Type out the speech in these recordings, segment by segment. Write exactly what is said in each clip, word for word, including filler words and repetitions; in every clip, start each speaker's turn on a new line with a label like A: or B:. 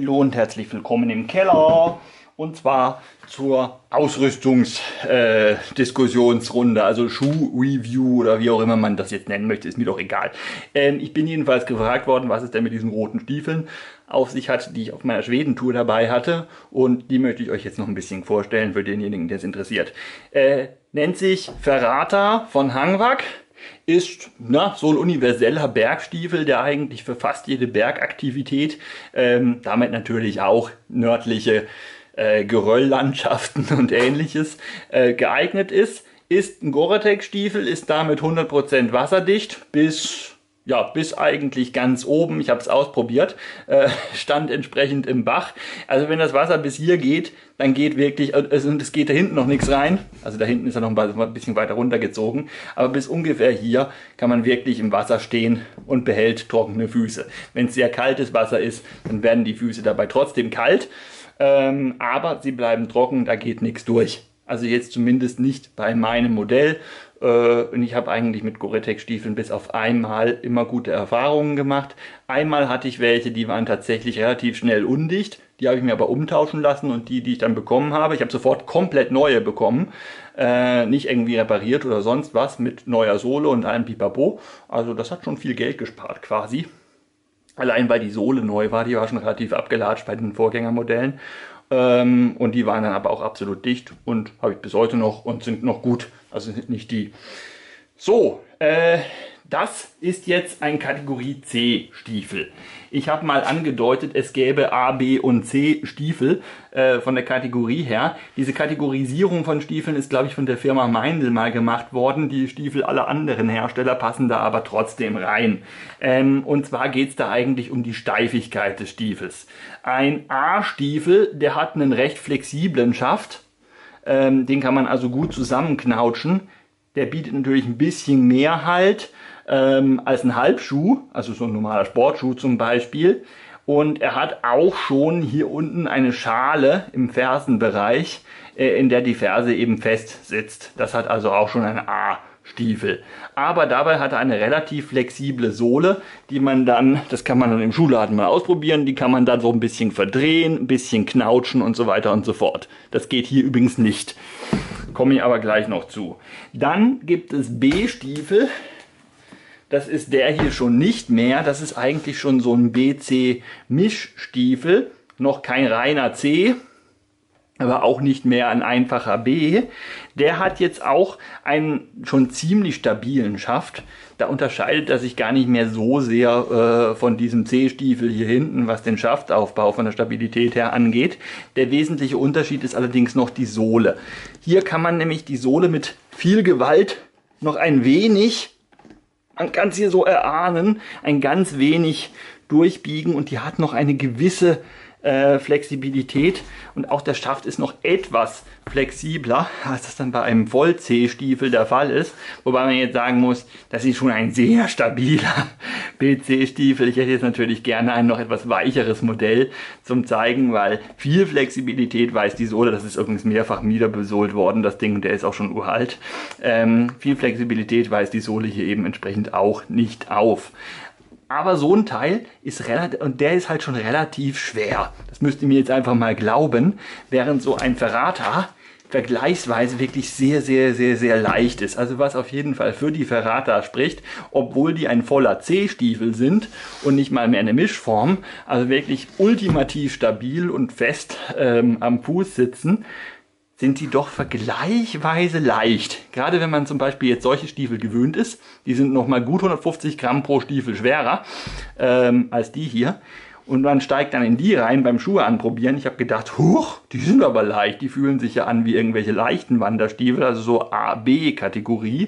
A: Hallo und herzlich willkommen im Keller, und zwar zur Ausrüstungsdiskussionsrunde, äh, also Schuh-Review oder wie auch immer man das jetzt nennen möchte, ist mir doch egal. Ähm, ich bin jedenfalls gefragt worden, was es denn mit diesen roten Stiefeln auf sich hat, die ich auf meiner Schwedentour dabei hatte, und die möchte ich euch jetzt noch ein bisschen vorstellen für denjenigen, der es interessiert. Äh, nennt sich Ferrata von Hangwag. Ist na, so ein universeller Bergstiefel, der eigentlich für fast jede Bergaktivität, ähm, damit natürlich auch nördliche äh, Gerölllandschaften und ähnliches, äh, geeignet ist. Ist ein Gore-Tex-Stiefel, ist damit hundert Prozent wasserdicht bis... Ja, bis eigentlich ganz oben. Ich habe es ausprobiert, äh, stand entsprechend im Bach. Also wenn das Wasser bis hier geht, dann geht wirklich, also es geht da hinten noch nichts rein. Also da hinten ist er noch ein bisschen weiter runtergezogen. Aber bis ungefähr hier kann man wirklich im Wasser stehen und behält trockene Füße. Wenn es sehr kaltes Wasser ist, dann werden die Füße dabei trotzdem kalt. Ähm, aber sie bleiben trocken, da geht nichts durch. Also jetzt zumindest nicht bei meinem Modell. Und ich habe eigentlich mit Gore-Tex-Stiefeln bis auf einmal immer gute Erfahrungen gemacht. Einmal hatte ich welche, die waren tatsächlich relativ schnell undicht. Die habe ich mir aber umtauschen lassen, und die, die ich dann bekommen habe, ich habe sofort komplett neue bekommen. Äh, nicht irgendwie repariert oder sonst was, mit neuer Sohle und allem Pipapo. Also das hat schon viel Geld gespart quasi. Allein weil die Sohle neu war, die war schon relativ abgelatscht bei den Vorgängermodellen. Ähm, und die waren dann aber auch absolut dicht und habe ich bis heute noch und sind noch gut. Also sind nicht die. So, äh, das ist jetzt ein Kategorie C Stiefel. Ich habe mal angedeutet, es gäbe A, B und C Stiefel äh, von der Kategorie her. Diese Kategorisierung von Stiefeln ist, glaube ich, von der Firma Meindl mal gemacht worden. Die Stiefel aller anderen Hersteller passen da aber trotzdem rein. Ähm, und zwar geht es da eigentlich um die Steifigkeit des Stiefels. Ein A-Stiefel, der hat einen recht flexiblen Schaft. Ähm, den kann man also gut zusammenknautschen. Der bietet natürlich ein bisschen mehr Halt ähm, als ein Halbschuh, also so ein normaler Sportschuh zum Beispiel. Und er hat auch schon hier unten eine Schale im Fersenbereich, äh, in der die Ferse eben fest sitzt. Das hat also auch schon ein A-Stiefel. Aber dabei hat er eine relativ flexible Sohle, die man dann, das kann man dann im Schuhladen mal ausprobieren, die kann man dann so ein bisschen verdrehen, ein bisschen knautschen und so weiter und so fort. Das geht hier übrigens nicht. Komme ich aber gleich noch zu. Dann gibt es B-Stiefel. Das ist der hier schon nicht mehr. Das ist eigentlich schon so ein B C-Mischstiefel. Noch kein reiner C, aber auch nicht mehr ein einfacher B. Der hat jetzt auch einen schon ziemlich stabilen Schaft. Da unterscheidet er sich gar nicht mehr so sehr äh, von diesem C-Stiefel hier hinten, was den Schaftaufbau von der Stabilität her angeht. Der wesentliche Unterschied ist allerdings noch die Sohle. Hier kann man nämlich die Sohle mit viel Gewalt noch ein wenig, man kann es hier so erahnen, ein ganz wenig durchbiegen, und die hat noch eine gewisse Äh, Flexibilität, und auch der Schaft ist noch etwas flexibler, als das dann bei einem Voll-C-Stiefel der Fall ist. Wobei man jetzt sagen muss, das ist schon ein sehr stabiler B C-Stiefel. Ich hätte jetzt natürlich gerne ein noch etwas weicheres Modell zum zeigen, weil viel Flexibilität weiß die Sohle, das ist übrigens mehrfach wiederbesohlt worden, das Ding, der ist auch schon uralt. Ähm, viel Flexibilität weist die Sohle hier eben entsprechend auch nicht auf. Aber so ein Teil ist relativ, und der ist halt schon relativ schwer. Das müsst ihr mir jetzt einfach mal glauben. Während so ein Ferrata vergleichsweise wirklich sehr, sehr, sehr, sehr leicht ist. Also was auf jeden Fall für die Ferrata spricht, obwohl die ein voller C-Stiefel sind und nicht mal mehr eine Mischform. Also wirklich ultimativ stabil und fest ähm, am Fuß sitzen, sind die doch vergleichsweise leicht. Gerade wenn man zum Beispiel jetzt solche Stiefel gewöhnt ist, die sind nochmal gut hundertfünfzig Gramm pro Stiefel schwerer ähm, als die hier. Und man steigt dann in die rein beim Schuhe anprobieren. Ich habe gedacht, huch, die sind aber leicht. Die fühlen sich ja an wie irgendwelche leichten Wanderstiefel, also so A B Kategorie.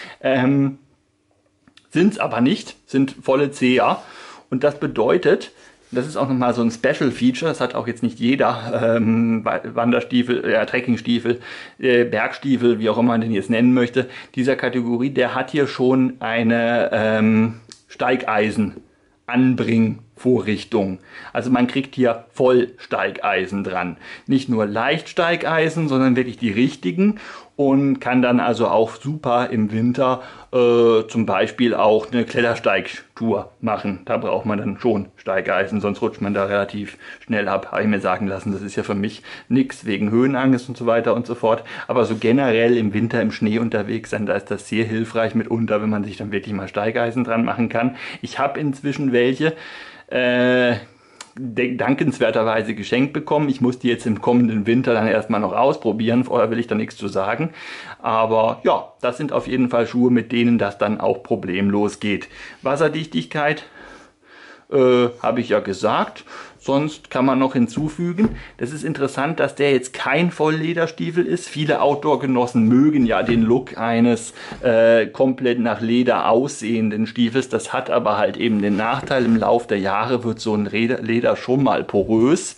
A: Ähm, sind es aber nicht, sind volle Zehner. Und das bedeutet, das ist auch nochmal so ein Special Feature, das hat auch jetzt nicht jeder ähm, Wanderstiefel, äh, Trekkingstiefel, äh, Bergstiefel, wie auch immer man den jetzt nennen möchte, dieser Kategorie, der hat hier schon eine ähm, Steigeisenanbringfunktion. Laufvorrichtung. Also man kriegt hier Vollsteigeisen dran. Nicht nur Leichtsteigeisen, sondern wirklich die richtigen und kann dann also auch super im Winter äh, zum Beispiel auch eine Klettersteigtour machen. Da braucht man dann schon Steigeisen, sonst rutscht man da relativ schnell ab. Habe ich mir sagen lassen, das ist ja für mich nichts wegen Höhenangst und so weiter und so fort. Aber so generell im Winter im Schnee unterwegs sein, da ist das sehr hilfreich mitunter, wenn man sich dann wirklich mal Steigeisen dran machen kann. Ich habe inzwischen welche äh, dankenswerterweise geschenkt bekommen. Ich muss die jetzt im kommenden Winter dann erstmal noch ausprobieren, vorher will ich da nichts zu sagen. Aber ja, das sind auf jeden Fall Schuhe, mit denen das dann auch problemlos geht. Wasserdichtigkeit äh, habe ich ja gesagt. Sonst kann man noch hinzufügen, das ist interessant, dass der jetzt kein Volllederstiefel ist. Viele Outdoor-Genossen mögen ja den Look eines äh, komplett nach Leder aussehenden Stiefels. Das hat aber halt eben den Nachteil, im Lauf der Jahre wird so ein Leder schon mal porös.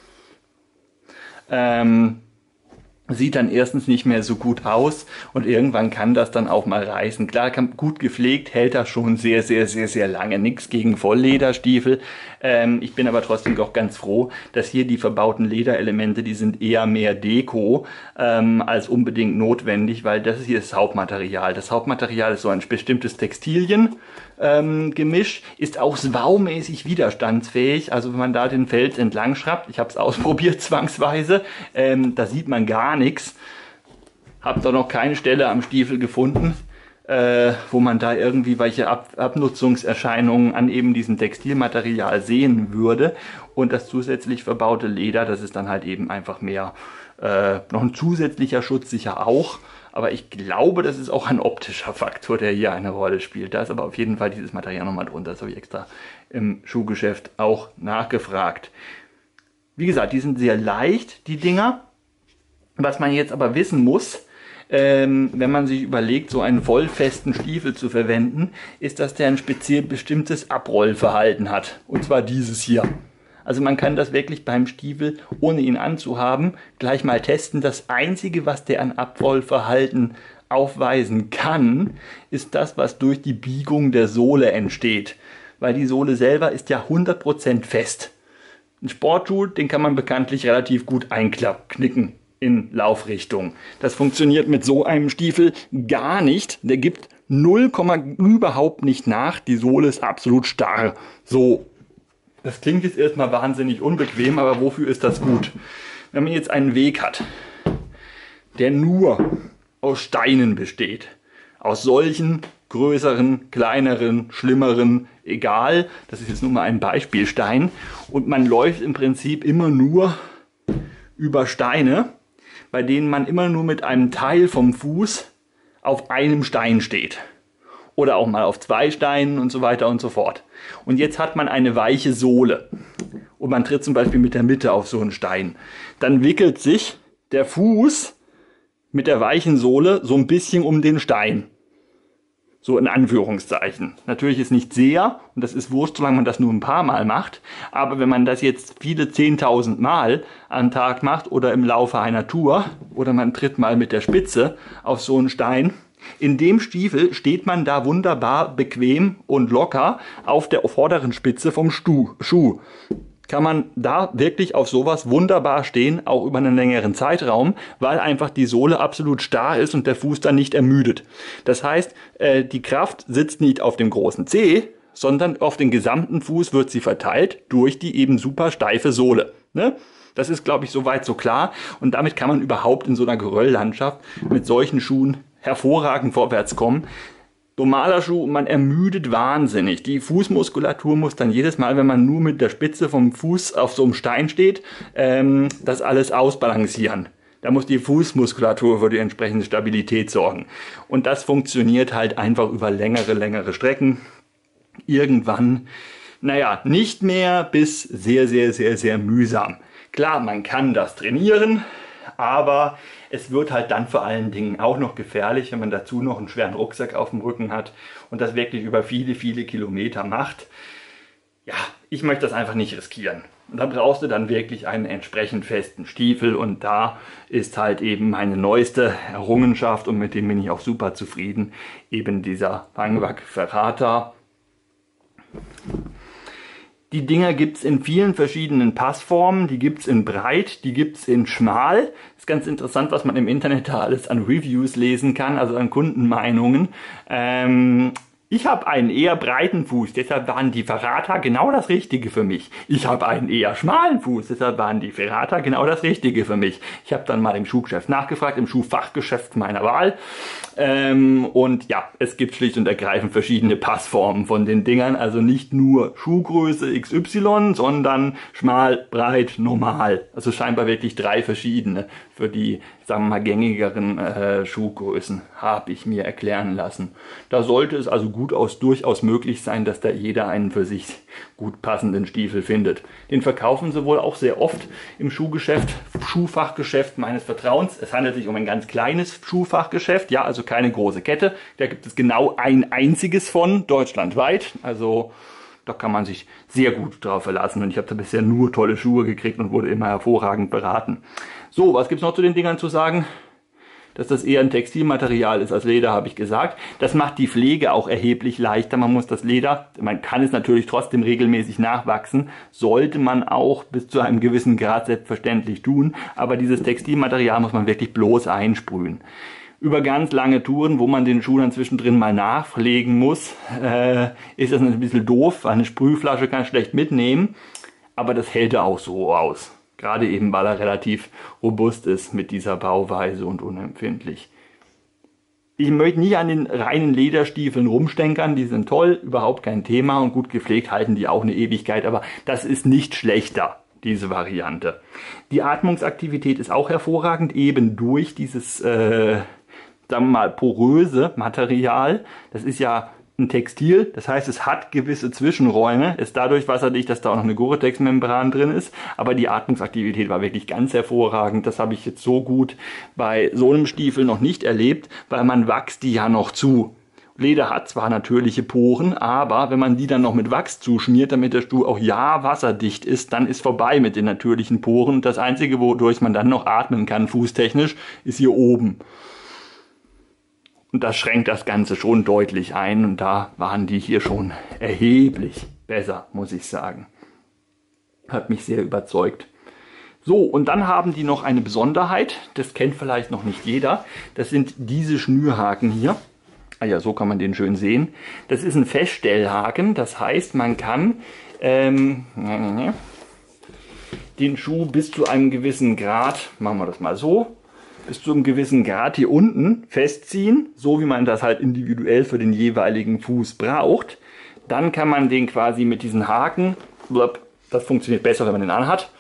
A: Ähm... Sieht dann erstens nicht mehr so gut aus und irgendwann kann das dann auch mal reißen. Klar, kann, gut gepflegt hält das schon sehr, sehr, sehr, sehr lange. Nichts gegen Volllederstiefel. Ähm, ich bin aber trotzdem auch ganz froh, dass hier die verbauten Lederelemente, die sind eher mehr Deko ähm, als unbedingt notwendig, weil das ist hier das Hauptmaterial. Das Hauptmaterial ist so ein bestimmtes Textilien. Ähm, Gemisch, ist auch saumäßig widerstandsfähig, also wenn man da den Fels entlang schraubt, ich habe es ausprobiert zwangsweise, ähm, da sieht man gar nichts, habe da noch keine Stelle am Stiefel gefunden, äh, wo man da irgendwie welche Ab Abnutzungserscheinungen an eben diesem Textilmaterial sehen würde, und das zusätzlich verbaute Leder, das ist dann halt eben einfach mehr, äh, noch ein zusätzlicher Schutz sicher auch. Aber ich glaube, das ist auch ein optischer Faktor, der hier eine Rolle spielt. Da ist aber auf jeden Fall dieses Material nochmal drunter. Das habe ich extra im Schuhgeschäft auch nachgefragt. Wie gesagt, die sind sehr leicht, die Dinger. Was man jetzt aber wissen muss, ähm, wenn man sich überlegt, so einen vollfesten Stiefel zu verwenden, ist, dass der ein speziell bestimmtes Abrollverhalten hat. Und zwar dieses hier. Also man kann das wirklich beim Stiefel, ohne ihn anzuhaben, gleich mal testen. Das Einzige, was der an Abrollverhalten aufweisen kann, ist das, was durch die Biegung der Sohle entsteht. Weil die Sohle selber ist ja hundert Prozent fest. Ein Sportschuh, den kann man bekanntlich relativ gut einknicken in Laufrichtung. Das funktioniert mit so einem Stiefel gar nicht. Der gibt null, überhaupt nicht nach. Die Sohle ist absolut starr. So. Das klingt jetzt erstmal wahnsinnig unbequem, aber wofür ist das gut? Wenn man jetzt einen Weg hat, der nur aus Steinen besteht, aus solchen größeren, kleineren, schlimmeren, egal, das ist jetzt nur mal ein Beispielstein, und man läuft im Prinzip immer nur über Steine, bei denen man immer nur mit einem Teil vom Fuß auf einem Stein steht. Oder auch mal auf zwei Steinen und so weiter und so fort. Und jetzt hat man eine weiche Sohle und man tritt zum Beispiel mit der Mitte auf so einen Stein. Dann wickelt sich der Fuß mit der weichen Sohle so ein bisschen um den Stein. So in Anführungszeichen. Natürlich ist nicht sehr, und das ist wurscht, solange man das nur ein paar Mal macht. Aber wenn man das jetzt viele zehntausend Mal am Tag macht oder im Laufe einer Tour oder man tritt mal mit der Spitze auf so einen Stein, in dem Stiefel steht man da wunderbar bequem und locker auf der vorderen Spitze vom Schuh. Kann man da wirklich auf sowas wunderbar stehen, auch über einen längeren Zeitraum, weil einfach die Sohle absolut starr ist und der Fuß dann nicht ermüdet. Das heißt, die Kraft sitzt nicht auf dem großen Zeh, sondern auf den gesamten Fuß wird sie verteilt durch die eben super steife Sohle. Ne? Das ist, glaube ich, soweit so klar, und damit kann man überhaupt in so einer Gerölllandschaft mit solchen Schuhen hervorragend vorwärts kommen. Normaler Schuh, man ermüdet wahnsinnig. Die Fußmuskulatur muss dann jedes Mal, wenn man nur mit der Spitze vom Fuß auf so einem Stein steht, ähm, das alles ausbalancieren. Da muss die Fußmuskulatur für die entsprechende Stabilität sorgen. Und das funktioniert halt einfach über längere, längere Strecken. Irgendwann, naja, nicht mehr bis sehr, sehr, sehr, sehr mühsam. Klar, man kann das trainieren, aber es wird halt dann vor allen Dingen auch noch gefährlich, wenn man dazu noch einen schweren Rucksack auf dem Rücken hat und das wirklich über viele, viele Kilometer macht. Ja, ich möchte das einfach nicht riskieren. Und da brauchst du dann wirklich einen entsprechend festen Stiefel, und da ist halt eben meine neueste Errungenschaft, und mit dem bin ich auch super zufrieden, eben dieser Fangwag Ferrata. Die Dinger gibt's in vielen verschiedenen Passformen, die gibt's in breit, die gibt's in schmal. Ist ganz interessant, was man im Internet da alles an Reviews lesen kann, also an Kundenmeinungen. Ähm, Ich habe einen eher breiten Fuß, deshalb waren die Ferrata genau das Richtige für mich. Ich habe einen eher schmalen Fuß, deshalb waren die Ferrata genau das Richtige für mich. Ich habe dann mal im Schuhgeschäft nachgefragt, im Schuhfachgeschäft meiner Wahl. Ähm, und ja, es gibt schlicht und ergreifend verschiedene Passformen von den Dingern. Also nicht nur Schuhgröße X Y, sondern schmal, breit, normal. Also scheinbar wirklich drei verschiedene für die, sagen wir mal, gängigeren äh, Schuhgrößen, habe ich mir erklären lassen. Da sollte es also gut aus, durchaus möglich sein, dass da jeder einen für sich gut passenden Stiefel findet. Den verkaufen sie wohl auch sehr oft im Schuhgeschäft, Schuhfachgeschäft meines Vertrauens. Es handelt sich um ein ganz kleines Schuhfachgeschäft, ja, also keine große Kette. Da gibt es genau ein einziges von, deutschlandweit. Also da kann man sich sehr gut drauf verlassen. Und ich habe da bisher nur tolle Schuhe gekriegt und wurde immer hervorragend beraten. So, was gibt's noch zu den Dingern zu sagen? Dass das eher ein Textilmaterial ist als Leder, habe ich gesagt. Das macht die Pflege auch erheblich leichter. Man muss das Leder, man kann es natürlich trotzdem regelmäßig nachwachsen, sollte man auch bis zu einem gewissen Grad selbstverständlich tun. Aber dieses Textilmaterial muss man wirklich bloß einsprühen. Über ganz lange Touren, wo man den Schuh dann zwischendrin mal nachpflegen muss, äh, ist das ein bisschen doof, weil eine Sprühflasche kann schlecht mitnehmen. Aber das hält er auch so aus. Gerade eben, weil er relativ robust ist mit dieser Bauweise und unempfindlich. Ich möchte nicht an den reinen Lederstiefeln rumstenkern, die sind toll, überhaupt kein Thema und gut gepflegt halten die auch eine Ewigkeit, aber das ist nicht schlechter, diese Variante. Die Atmungsaktivität ist auch hervorragend, eben durch dieses, äh, sagen wir mal, poröse Material. Das ist ja ein Textil, das heißt, es hat gewisse Zwischenräume, ist dadurch wasserdicht, dass da auch noch eine Gore-Tex-Membran drin ist, aber die Atmungsaktivität war wirklich ganz hervorragend. Das habe ich jetzt so gut bei so einem Stiefel noch nicht erlebt, weil man wachst die ja noch zu. Leder hat zwar natürliche Poren, aber wenn man die dann noch mit Wachs zuschmiert, damit der Schuh auch ja wasserdicht ist, dann ist vorbei mit den natürlichen Poren. Das Einzige, wodurch man dann noch atmen kann, fußtechnisch, ist hier oben. Und das schränkt das Ganze schon deutlich ein und da waren die hier schon erheblich besser, muss ich sagen. Hat mich sehr überzeugt. So, und dann haben die noch eine Besonderheit, das kennt vielleicht noch nicht jeder. Das sind diese Schnürhaken hier. Ah ja, so kann man den schön sehen. Das ist ein Feststellhaken, das heißt, man kann ähm, den Schuh bis zu einem gewissen Grad, machen wir das mal so, bis zu einem gewissen Grad hier unten festziehen, so wie man das halt individuell für den jeweiligen Fuß braucht. Dann kann man den quasi mit diesen Haken, das funktioniert besser, wenn man den anhat,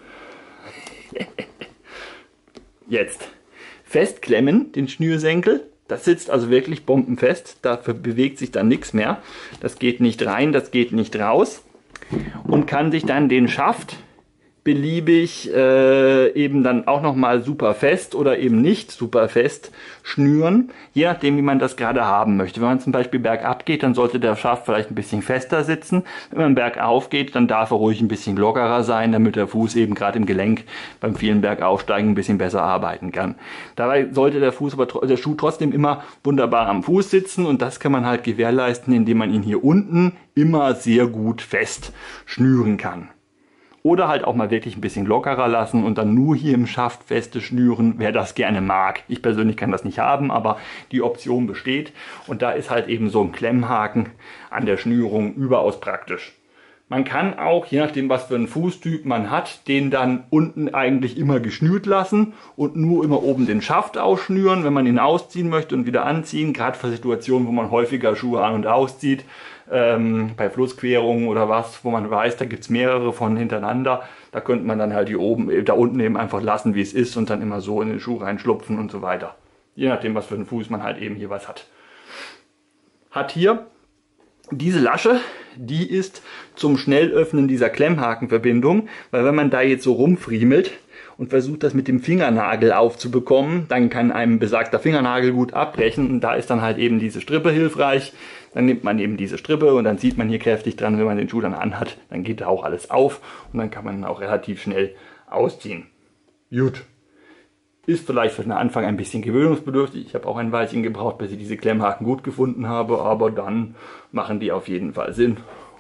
A: jetzt festklemmen, den Schnürsenkel. Das sitzt also wirklich bombenfest, dafür bewegt sich dann nichts mehr. Das geht nicht rein, das geht nicht raus und kann sich dann den Schaft beliebig äh, eben dann auch nochmal super fest oder eben nicht super fest schnüren, je nachdem wie man das gerade haben möchte. Wenn man zum Beispiel bergab geht, dann sollte der Schaft vielleicht ein bisschen fester sitzen. Wenn man bergauf geht, dann darf er ruhig ein bisschen lockerer sein, damit der Fuß eben gerade im Gelenk beim vielen Bergaufsteigen ein bisschen besser arbeiten kann. Dabei sollte der Fuß, aber der Schuh trotzdem immer wunderbar am Fuß sitzen und das kann man halt gewährleisten, indem man ihn hier unten immer sehr gut fest schnüren kann. Oder halt auch mal wirklich ein bisschen lockerer lassen und dann nur hier im Schaft feste schnüren, wer das gerne mag. Ich persönlich kann das nicht haben, aber die Option besteht. Und da ist halt eben so ein Klemmhaken an der Schnürung überaus praktisch. Man kann auch, je nachdem was für einen Fußtyp man hat, den dann unten eigentlich immer geschnürt lassen und nur immer oben den Schaft ausschnüren, wenn man ihn ausziehen möchte und wieder anziehen. Gerade für Situationen, wo man häufiger Schuhe an- und auszieht. Ähm, bei Flussquerungen oder was, wo man weiß, da gibt es mehrere von hintereinander, da könnte man dann halt hier oben, da unten eben einfach lassen, wie es ist und dann immer so in den Schuh reinschlupfen und so weiter. Je nachdem, was für einen Fuß man halt eben hier was hat. Hat hier diese Lasche, die ist zum Schnellöffnen dieser Klemmhakenverbindung, weil wenn man da jetzt so rumfriemelt und versucht das mit dem Fingernagel aufzubekommen, dann kann einem besagter Fingernagel gut abbrechen und da ist dann halt eben diese Strippe hilfreich. Dann nimmt man eben diese Strippe und dann zieht man hier kräftig dran, wenn man den Schuh dann anhat, dann geht da auch alles auf und dann kann man ihn auch relativ schnell ausziehen. Gut. Ist vielleicht für den Anfang ein bisschen gewöhnungsbedürftig. Ich habe auch ein Weilchen gebraucht, bis ich diese Klemmhaken gut gefunden habe, aber dann machen die auf jeden Fall Sinn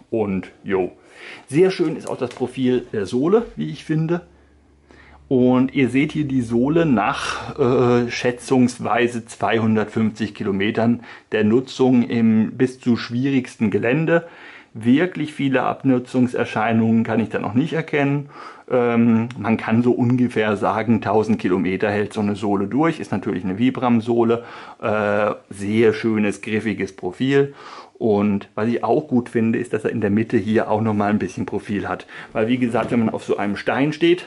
A: Und jo. Sehr schön ist auch das Profil der Sohle, wie ich finde. Und ihr seht hier die Sohle nach äh, schätzungsweise zweihundertfünfzig Kilometern der Nutzung im bis zu schwierigsten Gelände. Wirklich viele Abnutzungserscheinungen kann ich da noch nicht erkennen. Ähm, man kann so ungefähr sagen, tausend Kilometer hält so eine Sohle durch. Ist natürlich eine Vibram-Sohle. Äh, sehr schönes, griffiges Profil. Und was ich auch gut finde, ist, dass er in der Mitte hier auch nochmal ein bisschen Profil hat. Weil wie gesagt, wenn man auf so einem Stein steht,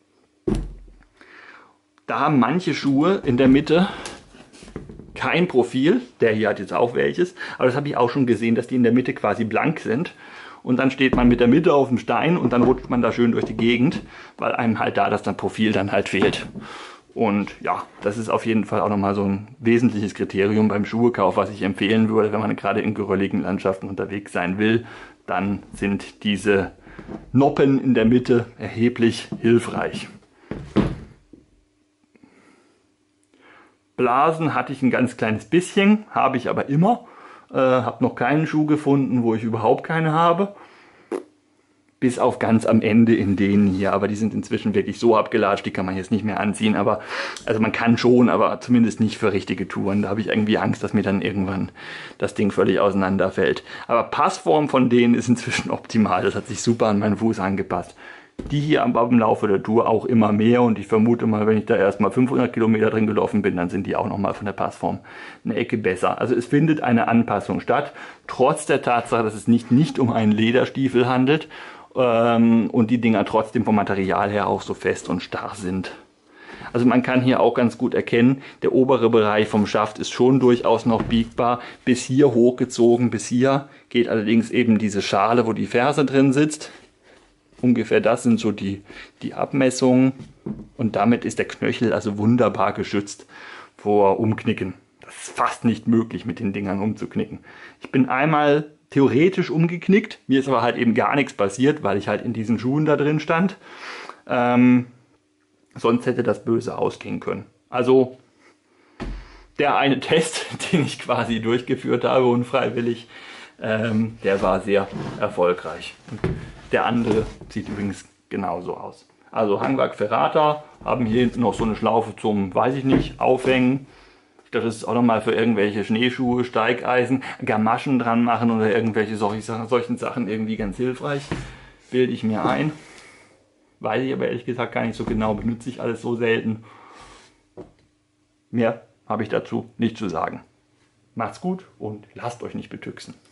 A: da haben manche Schuhe in der Mitte kein Profil. Der hier hat jetzt auch welches. Aber das habe ich auch schon gesehen, dass die in der Mitte quasi blank sind. Und dann steht man mit der Mitte auf dem Stein und dann rutscht man da schön durch die Gegend, weil einem halt da das dann Profil dann halt fehlt. Und ja, das ist auf jeden Fall auch nochmal so ein wesentliches Kriterium beim Schuhekauf, was ich empfehlen würde, wenn man gerade in gerölligen Landschaften unterwegs sein will. Dann sind diese Noppen in der Mitte erheblich hilfreich. Blasen hatte ich ein ganz kleines bisschen, habe ich aber immer. Äh, habe noch keinen Schuh gefunden, wo ich überhaupt keine habe. Bis auf ganz am Ende in denen hier, aber die sind inzwischen wirklich so abgelatscht, die kann man jetzt nicht mehr anziehen. Aber also man kann schon, aber zumindest nicht für richtige Touren. Da habe ich irgendwie Angst, dass mir dann irgendwann das Ding völlig auseinanderfällt. Aber Passform von denen ist inzwischen optimal. Das hat sich super an meinen Fuß angepasst. Die hier aber im Laufe der Tour auch immer mehr und ich vermute mal, wenn ich da erstmal fünfhundert Kilometer drin gelaufen bin, dann sind die auch nochmal von der Passform eine Ecke besser. Also es findet eine Anpassung statt, trotz der Tatsache, dass es nicht, nicht um einen Lederstiefel handelt ähm, und die Dinger trotzdem vom Material her auch so fest und starr sind. Also man kann hier auch ganz gut erkennen, der obere Bereich vom Schaft ist schon durchaus noch biegbar, bis hier hochgezogen, bis hier geht allerdings eben diese Schale, wo die Ferse drin sitzt. Ungefähr das sind so die, die Abmessungen und damit ist der Knöchel also wunderbar geschützt vor Umknicken. Das ist fast nicht möglich, mit den Dingern umzuknicken. Ich bin einmal theoretisch umgeknickt, mir ist aber halt eben gar nichts passiert, weil ich halt in diesen Schuhen da drin stand. Ähm, sonst hätte das böse ausgehen können. Also der eine Test, den ich quasi durchgeführt habe, unfreiwillig, ähm, der war sehr erfolgreich. Der andere sieht übrigens genauso aus. Also Hangwerk Ferrata haben hier hinten noch so eine Schlaufe zum, weiß ich nicht, Aufhängen. Ich dachte, das ist auch nochmal für irgendwelche Schneeschuhe, Steigeisen, Gamaschen dran machen oder irgendwelche solche, solchen Sachen irgendwie ganz hilfreich. Bilde ich mir ein. Weiß ich aber ehrlich gesagt gar nicht so genau, benutze ich alles so selten. Mehr habe ich dazu nicht zu sagen. Macht's gut und lasst euch nicht betüxen.